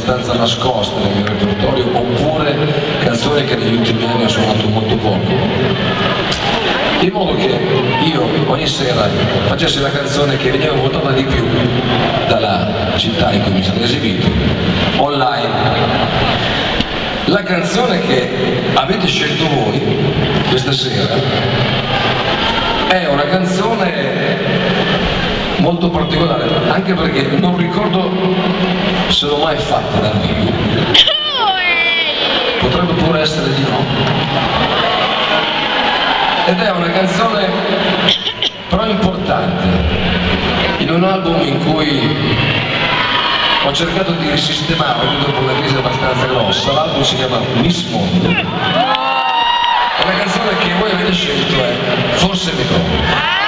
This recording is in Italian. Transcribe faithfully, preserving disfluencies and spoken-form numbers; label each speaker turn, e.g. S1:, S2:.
S1: abbastanza nascoste nel mio repertorio, oppure canzoni che negli ultimi anni ho suonato molto poco, in modo che io ogni sera facessi la canzone che veniva votata di più dalla città in cui mi sono esibito, online. La canzone che avete scelto voi questa sera è una canzone molto particolare, anche perché non ricordo se l'ho mai fatta dal vivo, potrebbe pure essere di no, ed è una canzone però importante in un album in cui ho cercato di risistemarmi dopo una crisi abbastanza grossa. L'album si chiama Miss Mondo e la canzone che voi avete scelto è Forse mi trovo.